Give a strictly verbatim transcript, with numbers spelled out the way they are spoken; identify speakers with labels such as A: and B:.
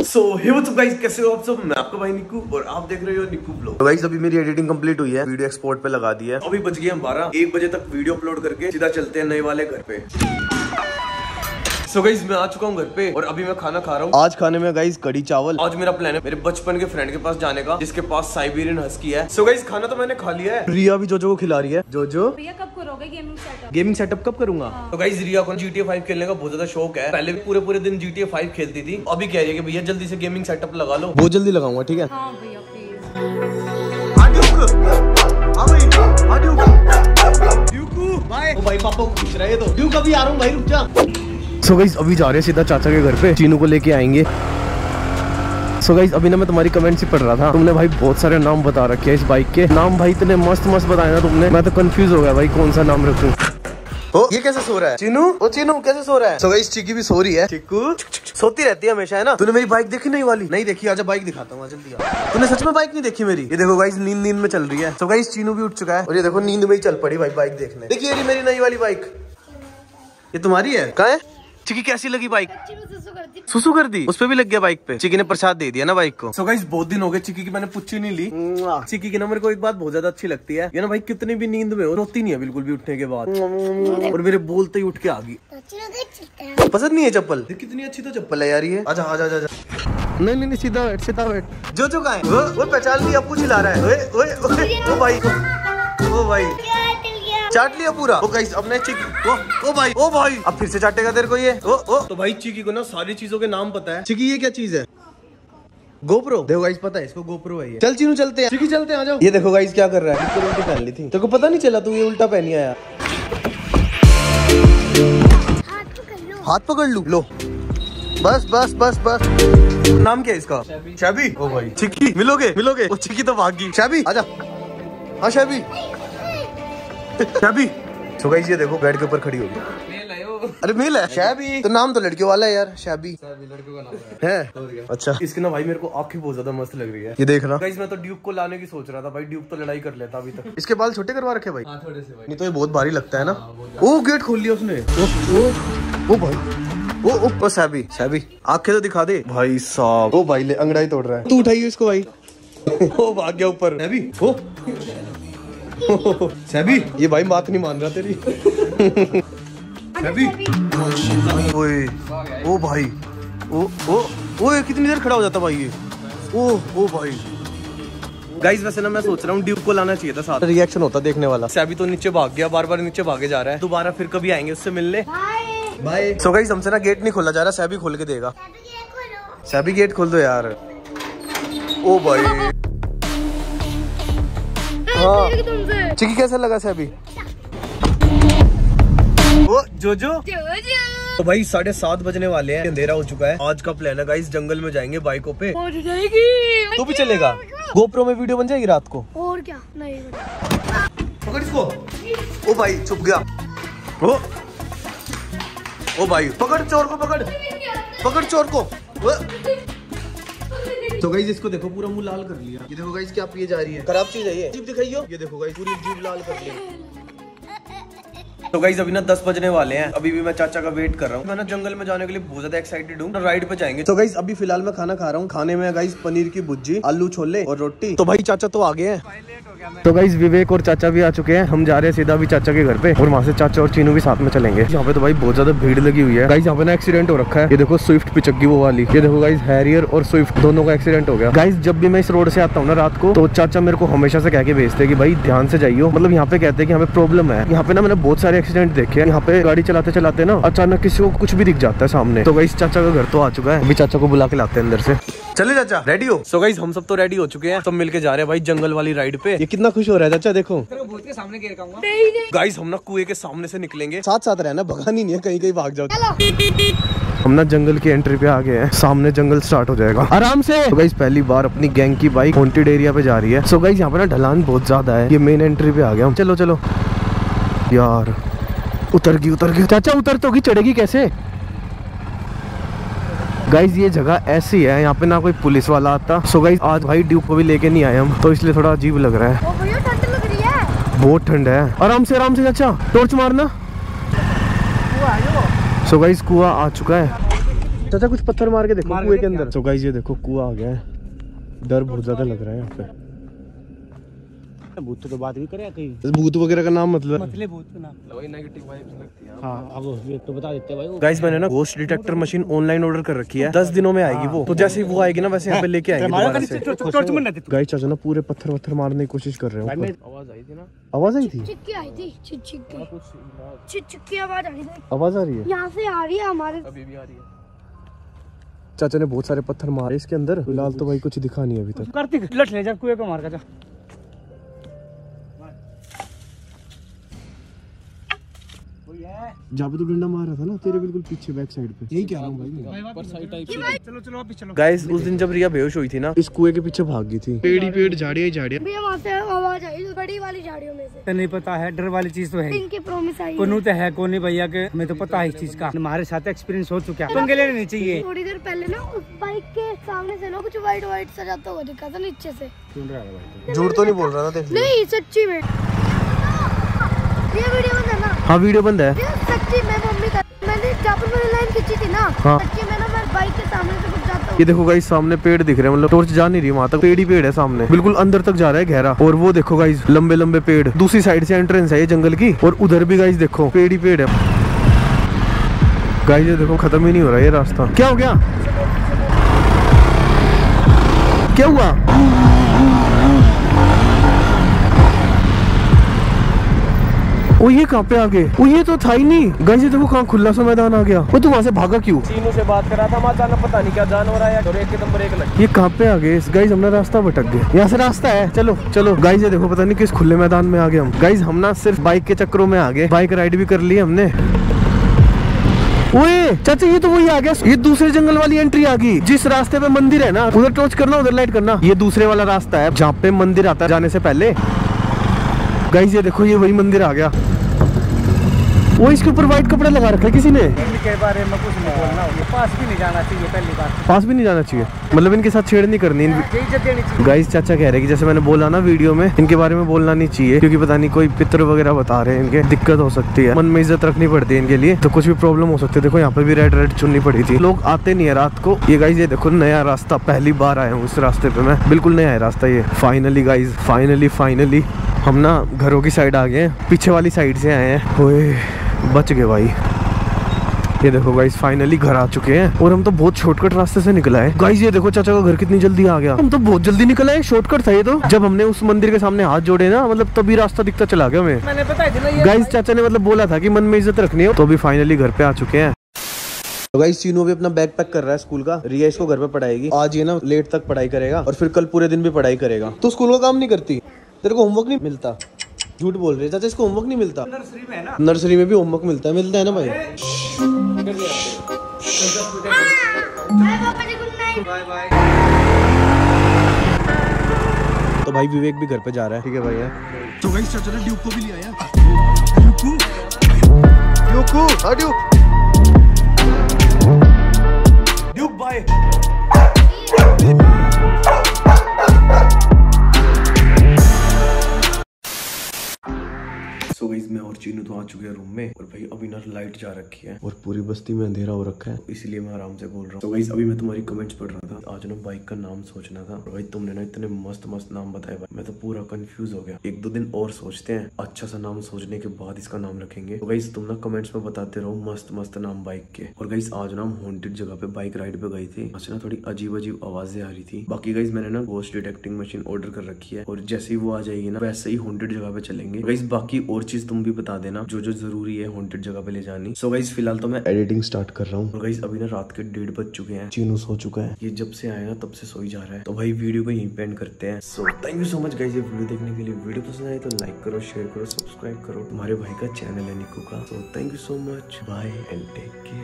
A: सो hey what's up guys, कैसे हो आप सब? मैं आपका भाई निक्कू और आप देख रहे हो निक्कू ब्लॉग। तो गाइस अभी मेरी एडिटिंग कंप्लीट हुई है, वीडियो एक्सपोर्ट पे लगा दी है। अभी बज गए हम बारह, एक बजे तक वीडियो अपलोड करके सीधा चलते हैं नए वाले घर पे। सो गाइस मैं आ चुका हूँ घर पे और अभी मैं खाना खा रहा हूँ। आज खाने में गाइस कड़ी चावल। आज मेरा प्लान है मेरे बचपन के फ्रेंड के पास जाने का, जिसके पास साइबेरियन हस्की है। सो गाइस खाना तो मैंने खा लिया है। रिया भी जोजो को खिला रही है। जोजो
B: भैया कब करोगे गेमिंग सेटअप?
A: गेमिंग सेटअप कब करूंगा? हाँ। तो गाइस रिया को जी टी ए फाइव खेलने का बहुत ज्यादा शौक है। पहले भी पूरे पूरे दिन जी टी ए फाइव खेलती थी। अभी कह रही है कि भैया जल्दी से गेमिंग सेटअप लगा लो। बहुत जल्दी लगाऊंगा, ठीक है?
B: हाँ भैया प्लीज।
A: ओ भाई पापा को पूछ रहा है तो ड्यूक अभी आ रहा हूँ भाई, रुक जा। सो गाइस अभी जा रहे हैं सीधा चाचा के घर पे, चीनू को लेके आएंगे। सो गाइस अभी ना मैं तुम्हारी कमेंट्स ही पढ़ रहा था, तुमने भाई बहुत सारे नाम बता रखे हैं इस बाइक के। नाम भाई इतने मस्त मस्त बताए ना तुमने, मैं तो कंफ्यूज हो गया भाई कौन सा नाम रखूं। ओ ये कैसे सो रहा है चीनू? ओ चीनू कैसे सो रहा है? सो गाइस चिक्की भी सो रही है। चिक्कू सोती रहती है हमेशा, है ना? तूने मेरी बाइक देखी नहीं वाली? नहीं देखी, आजा बाइक दिखाता हूँ, जल्दी आ। तूने सच में बाइक नहीं देखी मेरी? ये देखो गाइस नींद नींद में चल रही है। सो गाइस चीनू भी उठ चुका है और ये देखो नींद में ही चल पड़ी भाई बाइक देखने। देखिए ये मेरी नई वाली बाइक, ये तुम्हारी है? कहाँ है? चिक्की कैसी लगी बाइक? सुसु कर दी, उस पे भी लग गया बाइक पे। चिक्की ने प्रसाद दे दिया ना बाइक को। सो गाइस बहुत दिन हो गए चिक्की की मैंने पूछी नहीं ली। चिक्की की ना मेरे को एक बात बहुत ज्यादा अच्छी लगती है, ये ना भाई कितनी भी नींद में हो रोती नहीं है बिल्कुल भी उठने के बाद, और मेरे बोलते ही उठ के आ गई। पसंद नहीं है चप्पल? कितनी अच्छी तो चप्पल है यार ये। आजा आजा आजा। नहीं नहीं सीधा बैठ सीधा बैठ। जो जो का है वो वो पहचान लिया, आपको चिल्ला रहा है। ओए ओए ओए ओ भाई ओ भाई चाट लिया पूरा। ओ गाइस अब नहीं चिक्की, ओ ओ भाई ओ भाई अब फिर से चाटेगा तेरे को ये। ओ ओ तो भाई चिक्की को ना सारी चीजों के नाम पता है। चिक्की ये क्या चीज है? गोप्रो। देखो गाइस पता है इसको, गोप्रो है ये। चल चीनू चलते हैं। चिक्की चलते हैं, आ जाओ। ये देखो गाइस क्या कर रहा है, तो उल्टी पहन ली थी, तेरे को पता नहीं चला तू ये उल्टा पहनी आया। हाथ पकड़ लू, लो बस बस बस बस। नाम क्या है इसका? शैबी। ओ भाई चिक्की मिलोगे मिलोगे? ओ चिक्की तो भाग गई। शैबी आजा। हाँ शैबी शैबी। सो गाइस ये देखो बेड के ऊपर खड़ी होगी। अरे मेल है शैबी, तो नाम तो लड़कियों वाला है यार। शैबी लड़कियों का नाम है, है? अच्छा इसकी ना भाई मेरे को आंखें बहुत ज्यादा मस्त लग रही है, ये देखना। गाइस मैं तो ड्यूक को लाने की सोच रहा था भाई, ड्यूक तो लड़ाई कर लेता अभी तक। इसके बाल छोटे करवा रखे भाई? हाँ, थोड़े से भाई। नहीं तो ये बहुत भारी लगता है ना। ओ गेट खोल लिया उसने। ओ ओ भाई ओ ओ ओ शैबी शैबी आंखें तो दिखा दे भाई साहब। ओ भाई ले अंगड़ाई तोड़ रहा है, तू उठाइए इसको भाई। ओ भाग गया ऊपर। शैबी ओ शैबी ये भाई बात नहीं मान रहा तेरी। शैबी ओए ओ भाई ओ ओ ओए कितनी देर खड़ा हो जाता भाई ये। ओ ओ भाई गाइस वैसे ना मैं सोच रहा हूँ ड्यूक को लाना चाहिए था साथ, रिएक्शन होता देखने वाला। शैबी तो नीचे भाग गया, बार बार नीचे भागे जा रहा है। दोबारा फिर कभी आएंगे उससे मिलने। बाय। सो गाइस हमसे ना गेट नहीं खोला जा रहा, शैबी खोल के देगा। शैबी गेट खोल दो यार। ओ भाई हाँ चिक्की कैसा लगा शैबी? वो जो जो तो भाई साढ़े सात बजने वाले हैं, अंधेरा हो चुका है। आज का प्लान है गाइस जंगल में जाएंगे बाइकों पे। तू भी चलेगा? गोप्रो में वीडियो बन जाएगी रात को।
B: और क्या नहीं
A: पकड़ इसको। ओ भाई छुप गया। ओ ओ भाई पकड़ चोर को, पकड़ पकड़ चोर को। तो गाइस इसको देखो पूरा मुंह लाल कर लिया। ये देखो गाइस क्या पिए जा रही है, खराब चीज है ये। जीभ दिखाइयो। ये देखो गाइस पूरी जीभ लाल कर ली। तो गाइस अभी ना दस बजने वाले हैं, अभी भी मैं चाचा का वेट कर रहा हूँ। मैं ना जंगल में जाने के लिए बहुत ज्यादा एक्साइटेड हूँ, राइड पे जाएंगे। तो गाइस अभी फिलहाल मैं खाना खा रहा हूँ, खाने में गाइस पनीर की भुर्जी, आलू छोले और रोटी। तो भाई चाचा तो आ गए हैं। तो गाइस विवेक और चाचा भी आ चुके हैं, हम जा रहे हैं सीधा अभी चाचा के घर पे और वहाँ से चाचा और चीनू भी साथ में चलेंगे। यहाँ पे तो भाई बहुत ज्यादा भीड़ लगी हुई है गाइस। यहाँ पे ना एक्सीडेंट हो रखा है, ये देखो स्विफ्ट पिचक्की वो वाली। ये देखो गाइस हैरियर और स्विफ्ट दोनों का एक्सीडेंट हो गया। गाइस जब भी मैं इस रोड से आता हूँ ना रात को, तो चाचा मेरे को हमेशा से कह के भेजते हैं कि भाई ध्यान से जाइयो। मतलब यहाँ पे कहते हैं कि हमें प्रॉब्लम है। यहाँ पे ना मैंने बहुत सारे एक्सीडेंट देखे हैं। यहाँ पे गाड़ी चलाते चलाते ना अचानक किसी को कुछ भी दिख जाता है सामने। तो गाइस चाचा का घर तो आ चुका है, अभी चाचा को बुला के लाते हैं अंदर से। चले चाचा रेडी हो? सो गाइस हम सब तो रेडी हो चुके हैं, सब मिलके जा रहे हैं भाई जंगल वाली राइड पे। ये कितना खुश हो रहा है चाचा, देखो के सामने गिर जाऊंगा। गाइस हम ना कुएं के सामने से निकलेंगे, साथ साथ रहना, भगानी नहीं है, कहीं कहीं भाग जाओ। हम ना जंगल की एंट्री पे आ गए हैं, सामने जंगल स्टार्ट हो जाएगा आराम से। तो गाइस पहली बार अपनी गैंग की बाइक हॉन्टेड एरिया पे जा रही है। सो गाइस यहाँ पे ना ढलान बहुत ज्यादा है, ये मेन एंट्री पे आ गया हम। चलो चलो यार उतर गई उतर गई। चाचा उतर तो गई, चढ़ेगी कैसे? गाइज ये जगह ऐसी है, यहाँ पे ना कोई पुलिस वाला आता। सो गाइज आज भाई ड्यूक को भी लेके नहीं आए हम, तो इसलिए थोड़ा अजीब लग रहा है।
B: ओ भैया ठंड लग रही है।
A: बहुत ठंड है। आराम से आराम से चाचा, टॉर्च मारना। सो गाइज कुआं आ चुका है। चाचा कुछ पत्थर मार के देखो कुएं के अंदर। तो गाइस ये देखो कुआं आ गया है, डर बहुत ज्यादा लग रहा है यहाँ पे।
C: भूत तो बात भी करे कहीं,
A: भूत वगैरह का नाम मतलब
C: मतलब भूत का नाम वही नेगेटिव वाइब्स लगती है। हाँ अब एक तो बता देते भाई।
A: गाइस मैंने ना ghost detector machine online order कर रखी है, दस दिनों में आएगी वो। तो जैसे ही वो आएगी ना वैसे यहाँ पे लेके आएंगे दोबारा से। गाइस चाचा ना पूरे पत्थर वत्थर मारने की कोशिश कर रहे हैं।
C: आवाज आई थी ना,
A: आवाज आई थी,
B: चिक्की आई थी, चिक चिक की चिक चिक की आवाज आ रही थी।
A: आवाज आ रही है,
B: यहाँ से आ रही है हमारे।
C: अभी भी आ रही है।
A: चाचा ने बहुत सारे पत्थर मारे इसके अंदर, फिलहाल तो भाई कुछ दिखा नहीं अभी तक।
C: कार्तिक लट ले जा कुएं को मार का जा।
A: जहाँ पे तो डंडा मार रहा था ना तेरे बिल्कुल पीछे बैक साइड पे, यही कह रहा हूँ भाई।
C: पर साइड टाइप चलो चलो वापस चलो।
A: गाइस उस दिन जब रिया बेहोश हुई थी ना, इस कुएं के पीछे भाग गई थी। पेड़ ही पेड़, झाड़ियाँ ही झाड़ियाँ।
B: भैया वहाँ से आवाज आई बड़ी वाली झाड़ियों में से।
C: तो नहीं पता है, डर वाली चीज तो है।
B: इनकी प्रॉमिस आई
C: कोनू तो है कोनी भैया के, हमें तो पता है इस चीज का, हमारे साथ एक्सपीरियंस हो चुका है। पंगे लेने नहीं चाहिए।
B: थोड़ी देर पहले ना उस बाइक के सामने से ना कुछ व्हाइट व्हाइट सा जाता हुआ दिखा था नीचे से।
A: झूठ तो नहीं बोल रहा था?
B: नहीं सच्ची में, ये वीडियो बंद है ना?
A: हाँ वीडियो बंद है।
B: सच्ची में मम्मी का, मैंने जहाँ पर मैंने लाइन खींची थी ना,
A: हाँ।
B: सच्ची में ना मैं बाइक के सामने से कुछ जाता हूँ।
A: ये देखो गाइस सामने पेड़ दिख रहे हैं, मतलब टॉर्च जा नहीं रही वहाँ तक, पेड़ ही पेड़ है सामने, बिल्कुल अंदर तक जा रहा है गहरा। और वो देखो गाइस लंबे लंबे पेड़, दूसरी साइड से एंट्रेंस है ये जंगल की, और उधर भी गाइस देखो पेड़ ही पेड़ है। गाइस ये देखो खत्म ही नहीं हो रहा ये रास्ता। क्या हो गया, क्या हुआ? ओ ये कहाँ पे आ गए? ओ ये तो था ही नहीं। गाइस ये देखो कहाँ खुला सा मैदान आ गया। वो तू वहाँ से भागा क्यों?
C: चीनू से बात करा था, अचानक पता नहीं क्या जानवर आया और एक एकदम ब्रेक लगी।
A: ये कहाँ पे आ गए? गाइस हमने रास्ता भटक गए। यहाँ से रास्ता है, चलो चलो। गाइस ये देखो पता नहीं किस खुले मैदान में आ गए हम। गाइस हम ना सिर्फ बाइक के चक्करों में आ गए, बाइक राइड भी कर ली हमने। ओए चाचा ये तो वही आ गया, ये दूसरे जंगल वाली एंट्री आ गई। जिस रास्ते पे मंदिर है ना उधर टॉर्च करना, उधर लाइट करना। ये दूसरे वाला रास्ता है जहाँ पे मंदिर आता है जाने से पहले। गाइस ये देखो ये वही मंदिर आ गया। वो इसके ऊपर व्हाइट कपड़ा लगा रखा है किसी ने।
C: इनके बारे में कुछ नहीं बोलना, पास भी नहीं जाना चाहिए। पहली बात
A: पास भी नहीं जाना चाहिए, मतलब इनके साथ छेड़ नहीं करनी।
C: इज्जत देनी चाहिए।
A: गाइस चाचा कह रहे हैं कि जैसे मैंने बोला ना वीडियो में, इनके बारे में बोलना नहीं चाहिए क्योंकि पता नहीं कोई पितर वगैरह बता रहे हैं, इनके दिक्कत हो सकती है। मन में इज्जत रखनी पड़ती है इनके लिए, तो कुछ भी प्रॉब्लम हो सकती है। देखो यहाँ पे भी रेड रेड चुननी पड़ी थी। लोग आते नहीं है रात को। ये गाइस ये देखो नया रास्ता, पहली बार आया हूँ इस रास्ते पे मैं, बिल्कुल नया है रास्ता ये। फाइनली गाइस फाइनली फाइनली हम ना घरों की साइड आ गए हैं, पीछे वाली साइड से आए हैं। ओए बच गए भाई। ये देखो गाइस फाइनली घर आ चुके हैं, और हम तो बहुत शॉर्टकट रास्ते से निकला है। गाइस ये देखो चाचा का घर कितनी जल्दी आ गया, हम तो बहुत जल्दी निकला है। शॉर्टकट था ये तो। जब हमने उस मंदिर के सामने हाथ जोड़े ना, मतलब तभी रास्ता दिखता चला गया हमें।
C: मैंने बताया था ना ये।
A: गाइस चाचा ने मतलब बोला था कि मन में इज्जत रखनी है, तो अभी फाइनली घर पे आ चुके हैं। तो गाइस चीनू भी अपना बैग पैक कर रहा है स्कूल का। रिया इसको घर पे पढ़ाएगी। आज ये ना लेट तक पढ़ाई करेगा और फिर कल पूरे दिन भी पढ़ाई करेगा। तो स्कूल का काम नहीं करती? तेरे को होमवर्क नहीं मिलता? झूठ बोल रहे चाचा, इसको होमवर्क नहीं मिलता।
C: नर्सरी में है ना,
A: नर्सरी में भी होमवर्क मिलता है। मिलता है ना भाई?
C: Bye bye.
A: तो भाई विवेक भी घर पे जा रहा है। ठीक है भैया। तो गाइस चाचा ने ड्यूक को भी ले आया। ड्यूकू ड्यूकू हां ड्यूक ड्यूक बाय। सो गाइस मैं और चीनू तो आ चुके हैं रूम में, और भाई अभी ना लाइट जा रखी है और पूरी बस्ती में अंधेरा हो रखा है, इसलिए मैं आराम से बोल रहा हूँ। तो गाइस अभी मैं तुम्हारी कमेंट्स पढ़ रहा था। आज ना बाइक का नाम सोचना था, और भाई तुमने ना इतने मस्त मस्त नाम बताए भाई, मैं तो पूरा कंफ्यूज हो गया। एक दो दिन और सोचते हैं, अच्छा सा नाम सोचने के बाद इसका नाम रखेंगे। तो गाइस तुम ना कमेंट्स में बताते रहो मस्त मस्त नाम बाइक के। और गाइस आज ना हम हॉन्टेड जगह पे बाइक राइड पे गई थी। आज ना थोड़ी अजीब अजीब आवाजें आ रही थी। बाकी गाइस मैंने ना घोस्ट डिटेक्टिंग मशीन ऑर्डर कर रखी है, और जैसे ही वो आ जाएगी ना वैसे ही हॉन्टेड जगह पे चलेंगे। गाइस बाकी और चीज तुम भी बता देना जो जो जरूरी है हॉन्टेड जगह पे ले जानी। सो गाइस फिलहाल तो मैं एडिटिंग स्टार्ट कर रहा हूँ। और गाइस अभी ना रात के डेढ़ बज चुके हैं, चीनू सो चुका है। ये जब से आया ना तब से सो ही जा रहा है। तो भाई वीडियो को यहीं पे एंड करते हैं। So thank you so much guys ये वीडियो देखने के लिए। वीडियो पसंद आए तो लाइक करो, शेयर करो, सब्सक्राइब करो। तुम्हारे भाई का चैनल है निकू का। So thank you so much, bye and take care.